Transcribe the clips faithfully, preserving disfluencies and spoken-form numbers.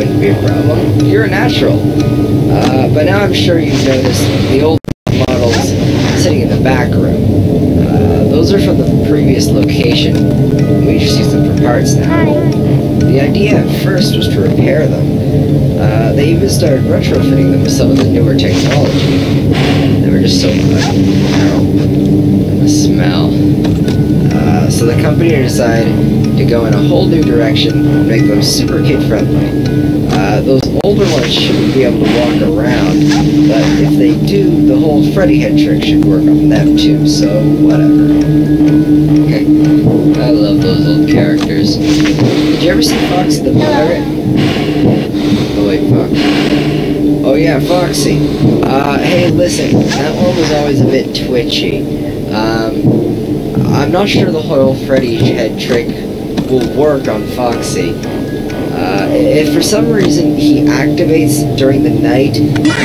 wouldn't be a problem. You're a natural. Uh, but now I'm sure you've noticed the old models sitting in the back room. Uh, those are from the previous location. We just use them for parts now. The idea at first was to repair them. Uh, they even started retrofitting them with some of the newer technology. They were just so ugly, you know, and the smell. Uh, so the company decided to go in a whole new direction and make them super kid-friendly. Uh, those older ones shouldn't be able to walk around, but if they do, the whole Freddy head trick should work on them too, so whatever. Okay. I love those old characters. Did you ever see Foxy the Pirate? Oh wait, fuck. Oh yeah, Foxy. Uh, hey listen, that one was always a bit twitchy. Um, I'm not sure the whole Freddy head trick will work on Foxy. Uh, if for some reason he activates during the night,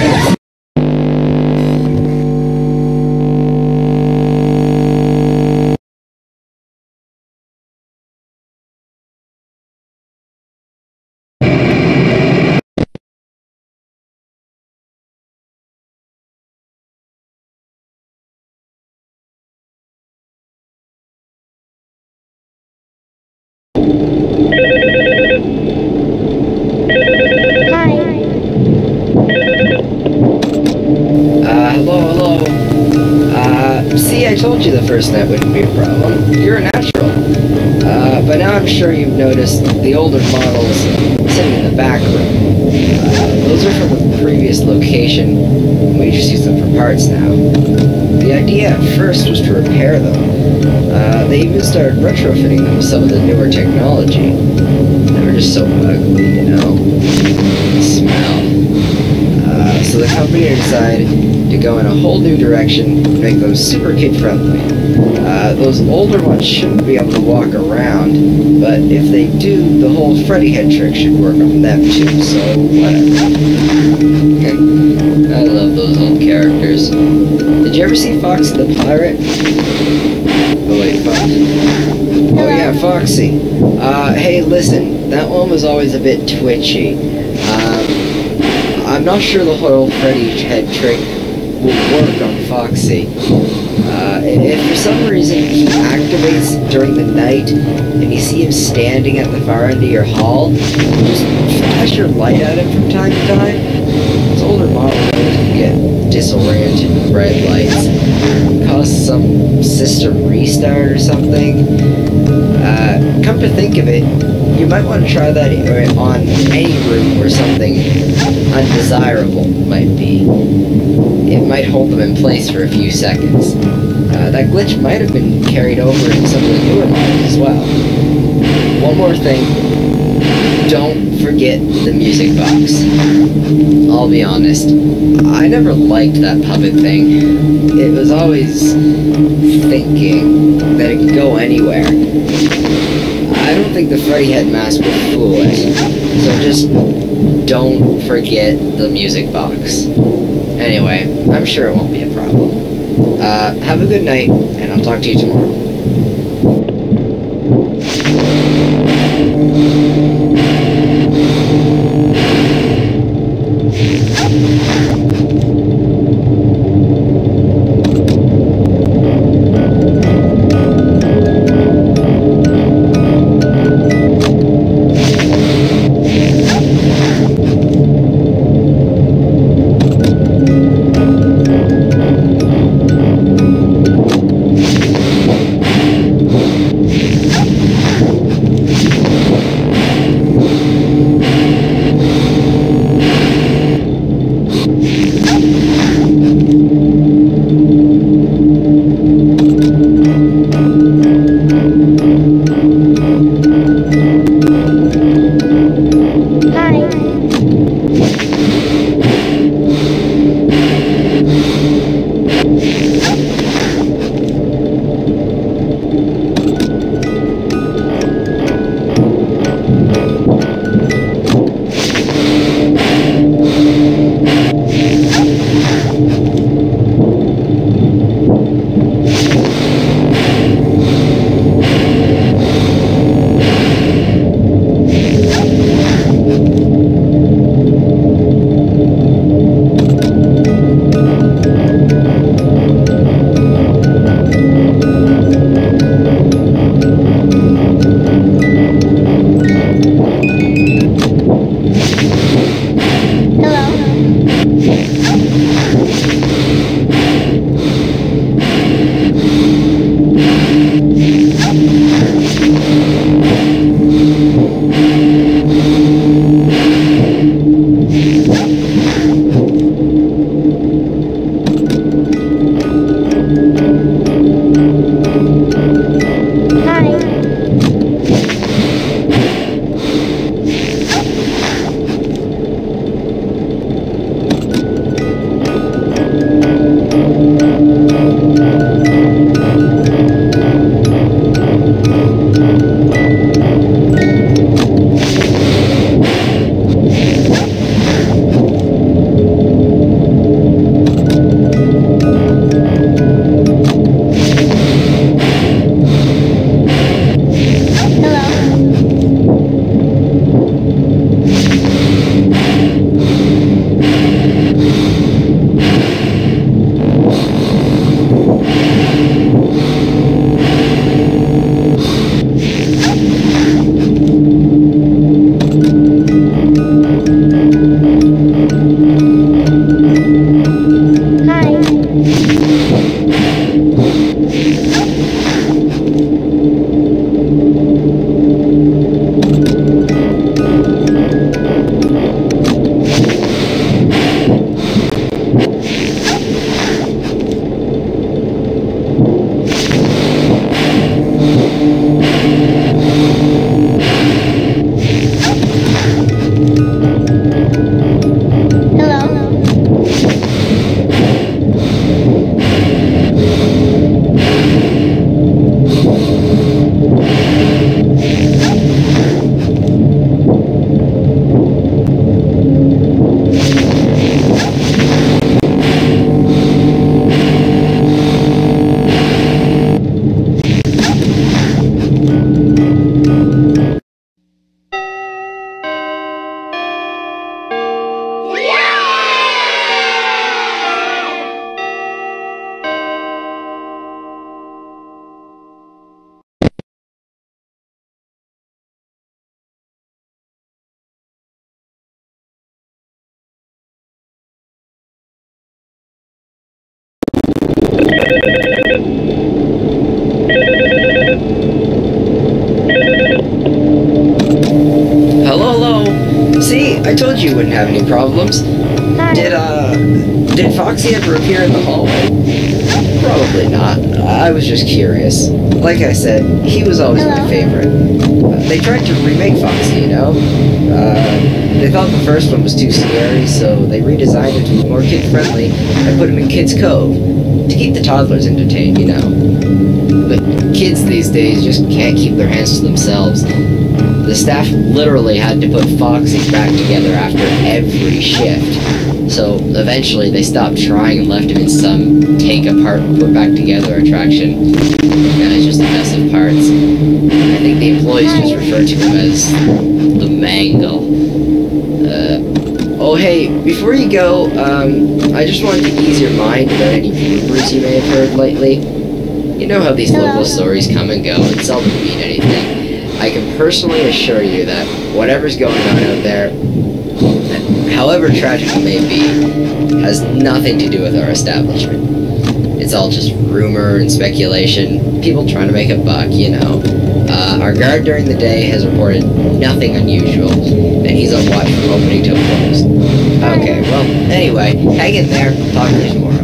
I told you the first night wouldn't be a problem. You're a natural. Uh, but now I'm sure you've noticed the older models sitting in the back room. Uh, those are from the previous location. We just use them for parts now. The idea at first was to repair them. Uh, they even started retrofitting them with some of the newer technology. They were just so ugly, you know. The smell. Uh, so the company decided to go in a whole new direction and make them super kid-friendly. Uh, those older ones shouldn't be able to walk around, but if they do, the whole Freddy head trick should work on them too, so whatever. Okay. I love those old characters. Did you ever see Foxy the Pirate? Oh wait, Fox. Oh yeah, Foxy. Uh, hey listen, that one was always a bit twitchy. Um, I'm not sure the whole Freddy head trick will work on Foxy. Uh, if for some reason he activates during the night and you see him standing at the far end of your hall, just flash your light at him from time to time. Those older models can get disoriented with bright lights, cause some system restart or something. Uh, come to think of it, you might want to try that on any room where something undesirable might be. It might hold them in place for a few seconds. Uh, that glitch might have been carried over in some of the newer models as well. One more thing, don't forget the music box. I'll be honest, I never liked that puppet thing. It was always thinking that it could go anywhere. I don't think the Freddy head mask would fool it, so just don't forget the music box. Anyway, I'm sure it won't be a problem. Uh, have a good night, and I'll talk to you tomorrow. Hello, hello. See, I told you you wouldn't have any problems. Did, uh, did Foxy ever appear in the hallway? Probably not. I was just curious. Like I said, he was always my favorite. Uh, they tried to remake Foxy, you know? Uh, they thought the first one was too scary, so they redesigned it to be more kid-friendly and put him in Kids Cove to keep the toddlers entertained, you know? But kids these days just can't keep their hands to themselves. The staff literally had to put Foxy back together after every shift. So eventually they stopped trying and left him in some take apart and put back together attraction. And it's just a mess of parts. I think the employees just refer to him as the Mangle. Uh, oh hey, before you go, um, I just wanted to ease your mind about any rumors you may have heard lately. You know how these local stories come and go and seldom mean anything. I can personally assure you that whatever's going on out there, however tragic it may be, has nothing to do with our establishment. It's all just rumor and speculation, people trying to make a buck, you know. Uh, our guard during the day has reported nothing unusual, and he's on watch from opening till close. Okay, well, anyway, hang in there, talk to you tomorrow.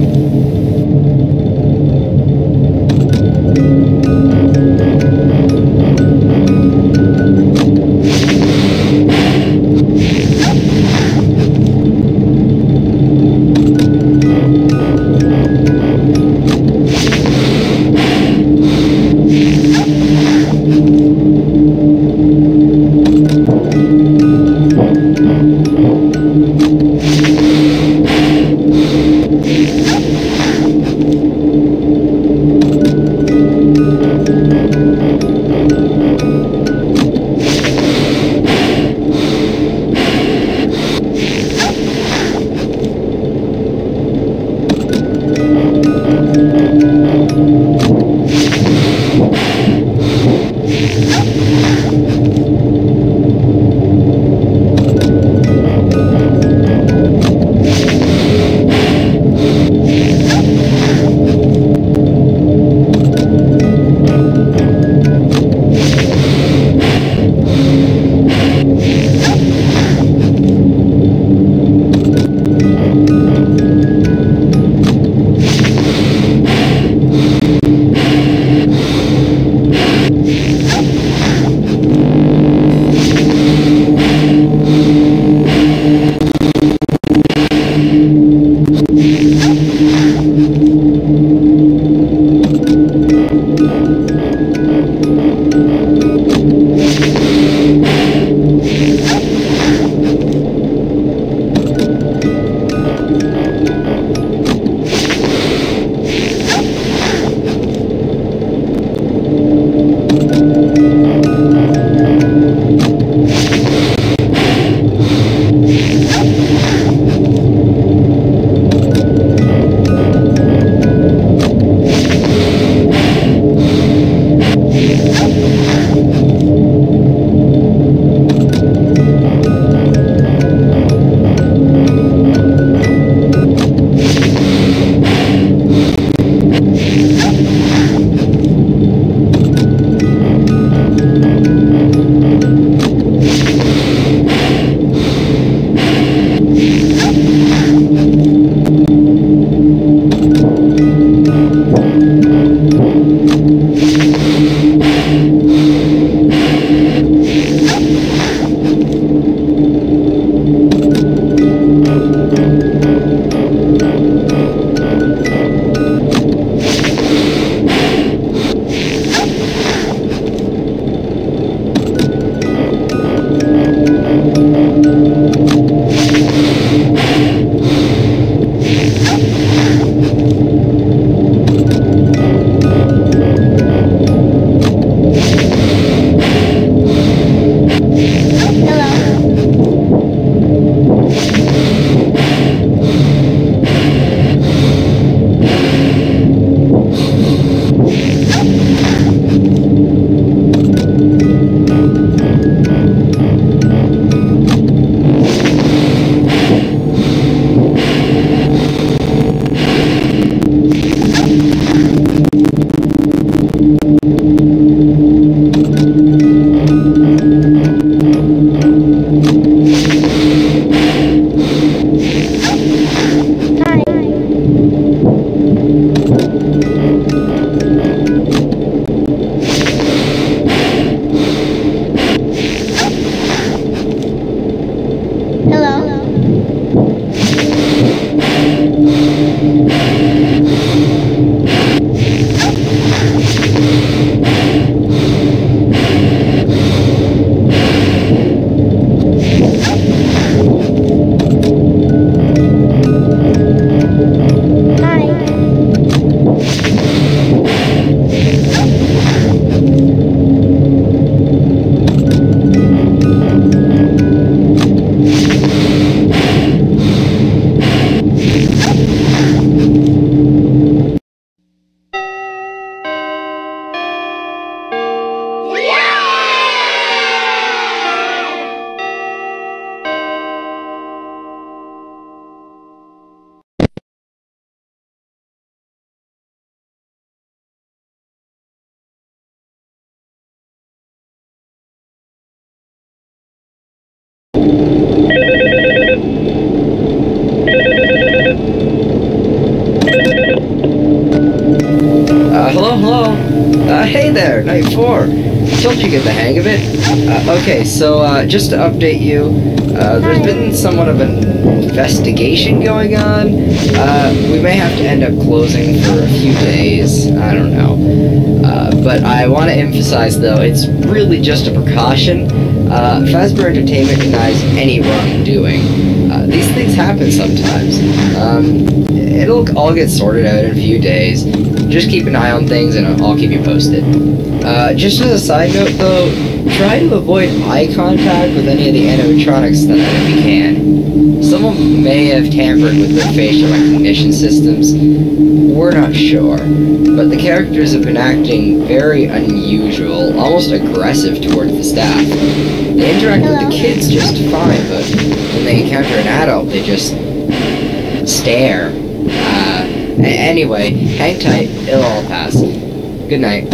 Uh, hello, hello. Uh, hey there, Night four. Told you get the hang of it. Uh, okay, so uh, just to update you, uh, there's been somewhat of an investigation going on. Uh, we may have to end up closing for a few days. I don't know. Uh, but I want to emphasize, though, it's really just a precaution. Uh, Fazbear Entertainment denies any wrongdoing. Uh, these things happen sometimes. Um, it'll all get sorted out in a few days. Just keep an eye on things and I'll keep you posted. Uh, just as a side note though, try to avoid eye contact with any of the animatronics that if you can. Someone may have tampered with their facial recognition systems. We're not sure, but the characters have been acting very unusual, almost aggressive towards the staff. They interact with the kids just fine, but when they encounter an adult, they just stare. Uh, anyway, hang tight, it'll all pass. Good night.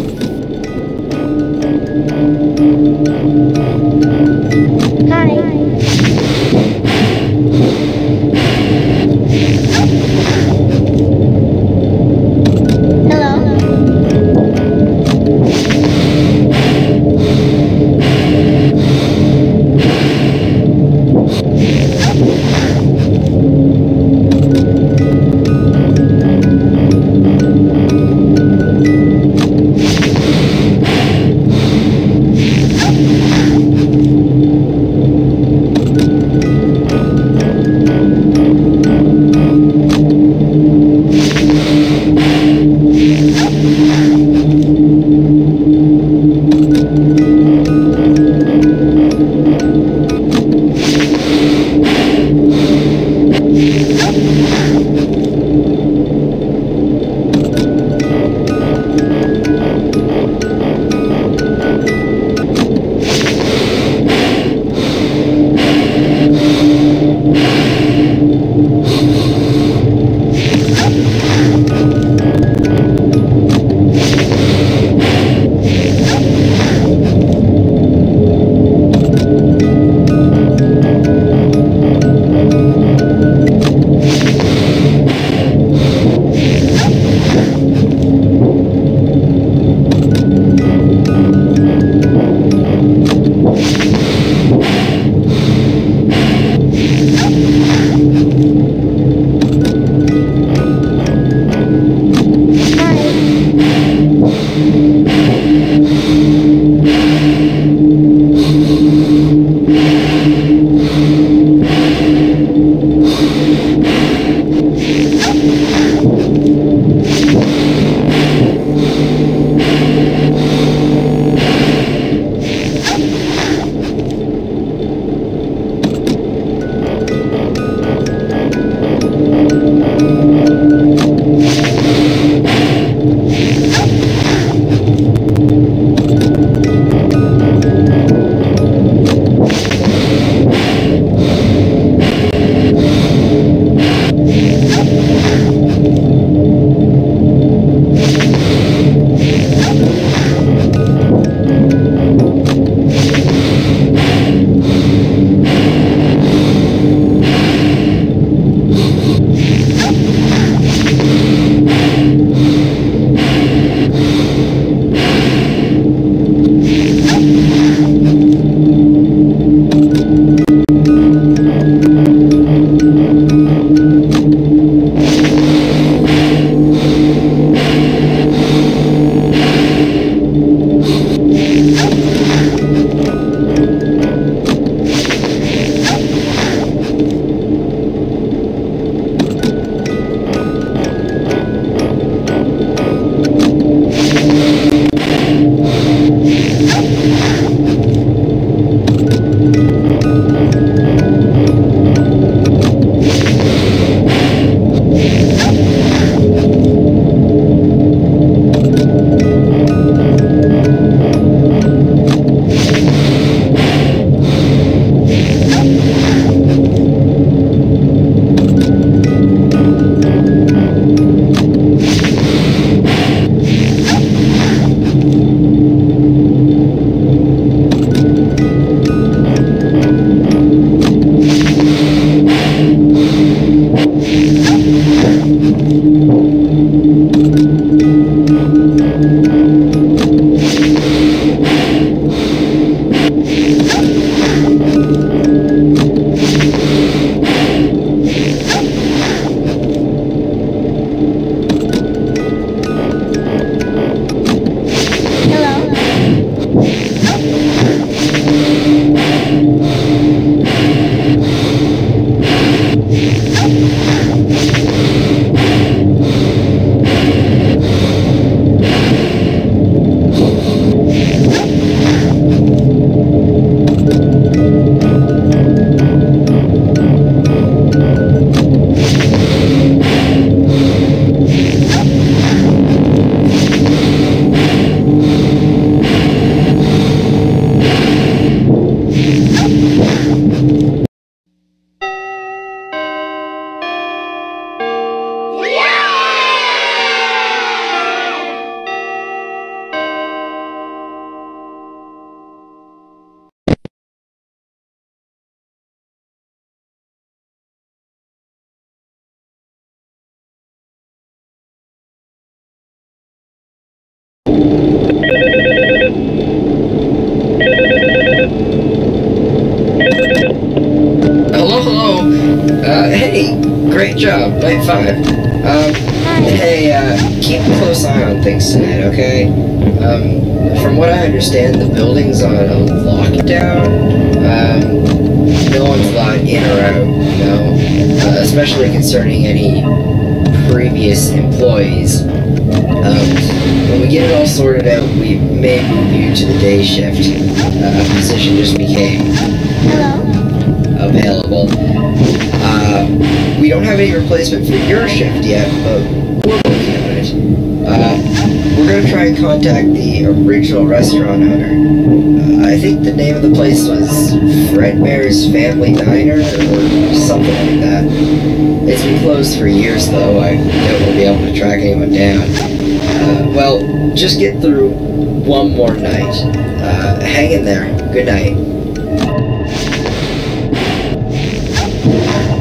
Hi. Hello. Great job, night five. Um, Hi. hey, uh, keep a close eye on things tonight, okay? Um, from what I understand, the building's on a lockdown. Um, no one's allowed in or out, you know, uh, especially concerning any previous employees. Um, when we get it all sorted out, we may move you to the day shift. Uh, a position just became Hello. available. Uh, we don't have any replacement for your shift yet, but we're working on it. Uh, we're gonna try and contact the original restaurant owner. Uh, I think the name of the place was Fredbear's Family Diner, or something like that. It's been closed for years, though. I doubt we'll be able to track anyone down. Uh, well, just get through one more night. Uh, hang in there. Good night.